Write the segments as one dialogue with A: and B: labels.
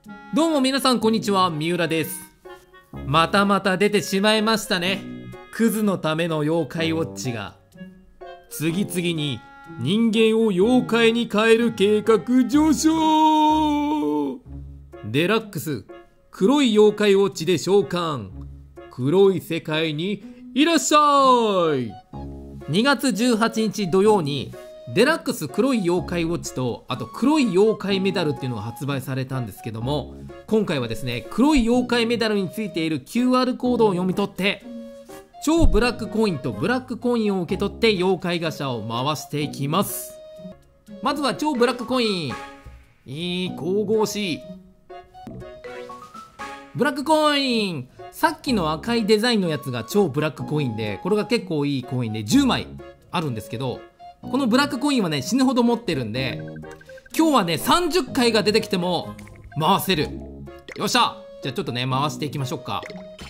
A: どうも皆さんこんにちは、三浦です。またまた出てしまいましたね。クズのための妖怪ウォッチが。次々に人間を妖怪に変える計画上昇。デラックス、黒い妖怪ウォッチで召喚。黒い世界にいらっしゃい。2月18日土曜にデラックス黒い妖怪ウォッチと、あと黒い妖怪メダルっていうのが発売されたんですけども、今回はですね、黒い妖怪メダルについている QR コードを読み取って超ブラックコインとブラックコインを受け取って妖怪ガシャを回していきます。まずは超ブラックコイン、神々しいブラックコイン。さっきの赤いデザインのやつが超ブラックコインで、これが結構いいコインで10枚あるんですけど、このブラックコインはね死ぬほど持ってるんで、今日はね30回が出てきても回せる。よっしゃ、じゃあちょっとね回していきましょうか。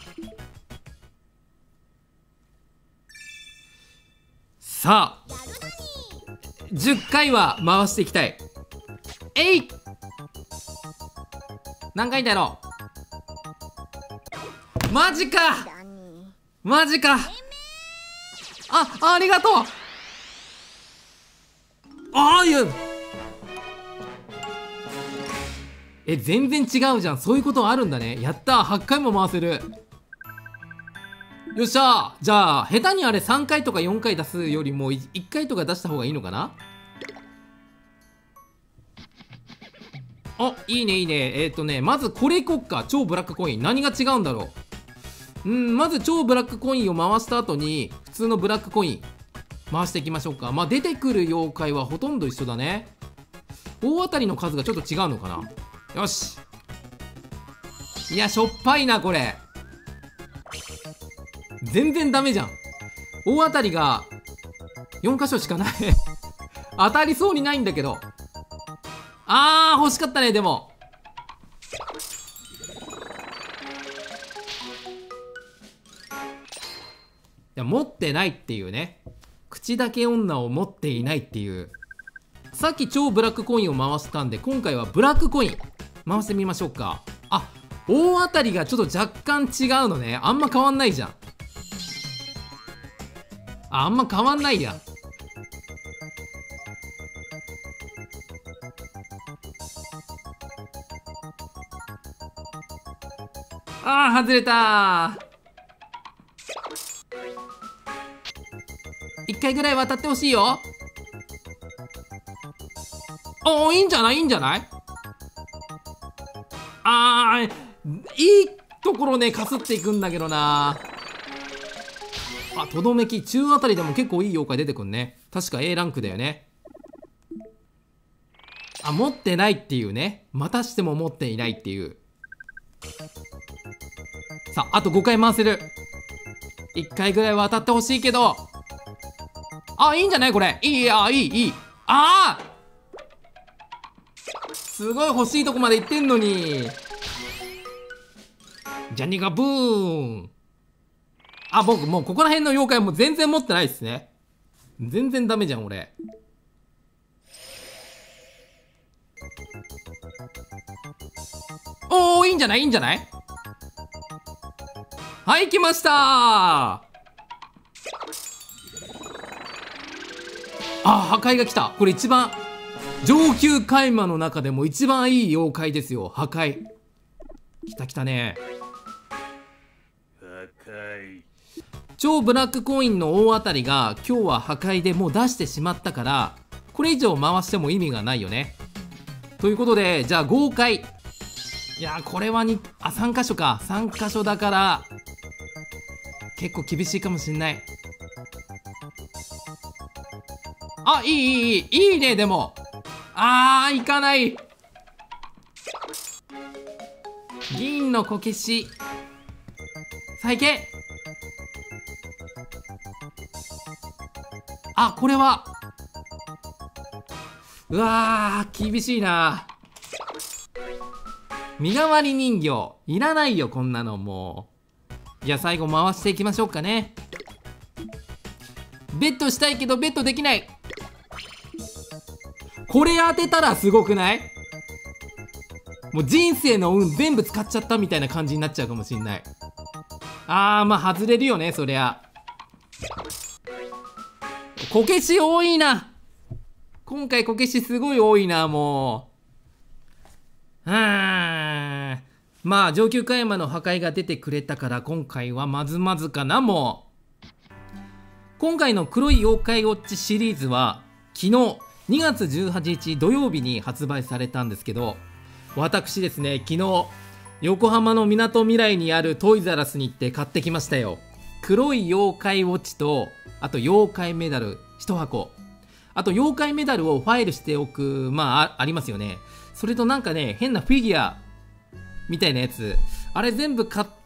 A: さあ10回は回していきたい。えい、何回だろう。マジかマジか。ありがとう。全然違うじゃん。そういうことあるんだね。やったー、8回も回せる。よっしゃー。じゃあ下手にあれ3回とか4回出すよりも1回とか出した方がいいのかな。いいねいいね。まずこれいこっか。超ブラックコイン何が違うんだろう。まず超ブラックコインを回した後に普通のブラックコイン回していきましょうか。まあ出てくる妖怪はほとんど一緒だね。大当たりの数がちょっと違うのかな。よし。いやしょっぱいなこれ。全然ダメじゃん。大当たりが4箇所しかない当たりそうにないんだけど。欲しかったね。でもいや持ってないっていうね。口だけ女を持っていないっていう。さっき超ブラックコインを回したんで、今回はブラックコイン回してみましょうか。大当たりがちょっと若干違うのね。あんま変わんないじゃん。あんま変わんないやん。外れたー。1回ぐらい渡ってほしいよ。いいんじゃないいいんじゃない。いいところねかすっていくんだけどな。とどめき中あたりでも結構いい妖怪出てくんね。確か A ランクだよね。持ってないっていうね。またしても持っていないっていう。さああと5回回せる。1回ぐらいは当たってほしいけど。いいんじゃないこれ。いいすごい欲しいとこまで行ってんのに。ジャニガブーン。僕もうここら辺の妖怪も全然持ってないっすね。全然ダメじゃん俺。いいんじゃないいいんじゃない。はい来ましたー。破壊が来た。これ一番上級海馬の中でも一番いい妖怪ですよ。破壊来たね。超ブラックコインの大当たりが今日は破壊でもう出してしまったから、これ以上回しても意味がないよね。ということでじゃあ豪快。いやこれは3箇所か。3箇所だから結構厳しいかもしんない。いいね。でもいかない。銀のこけしさあいけ。これは厳しいな。身代わり人形いらないよこんなの。もうじゃあ最後回していきましょうかね。ベットしたいけどベットできない。これ当てたらすごくない？ もう人生の運全部使っちゃったみたいな感じになっちゃうかもしんない。まあ外れるよね、そりゃ。こけし多いな。今回こけしすごい多いな、もう。まあ上級加山の破壊が出てくれたから今回はまずまずかな。もう今回の黒い妖怪ウォッチシリーズは昨日2月18日土曜日に発売されたんですけど、私ですね、昨日横浜のみなとみらいにあるトイザらスに行って買ってきましたよ。黒い妖怪ウォッチと、あと妖怪メダル1箱、あと妖怪メダルをファイルしておく、ありますよね。それとなんかね、変なフィギュアみたいなやつ、あれ全部買って、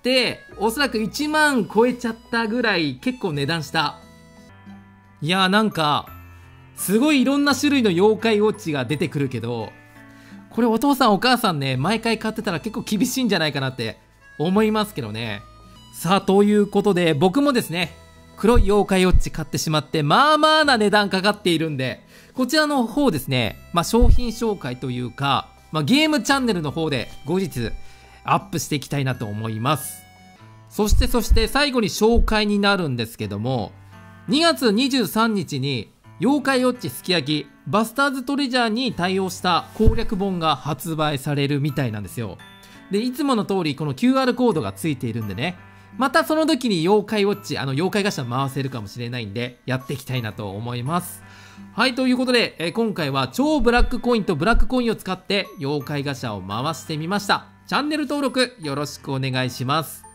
A: おそらく1万超えちゃったぐらい結構値段した。いやー、なんかすごいいろんな種類の妖怪ウォッチが出てくるけど、これお父さんお母さんね、毎回買ってたら結構厳しいんじゃないかなって思いますけどね。さあ、ということで僕もですね、黒い妖怪ウォッチ買ってしまって、まあまあな値段かかっているんで、こちらの方ですね、商品紹介というか、ゲームチャンネルの方で後日アップしていきたいなと思います。そして最後に紹介になるんですけども、2月23日に妖怪ウォッチすき焼きバスターズトレジャーに対応した攻略本が発売されるみたいなんですよ。で、いつもの通りこの QR コードがついているんでね、またその時に妖怪ウォッチ、妖怪ガシャ回せるかもしれないんで、やっていきたいなと思います。はい、ということで、今回は超ブラックコインとブラックコインを使って妖怪ガシャを回してみました。チャンネル登録よろしくお願いします。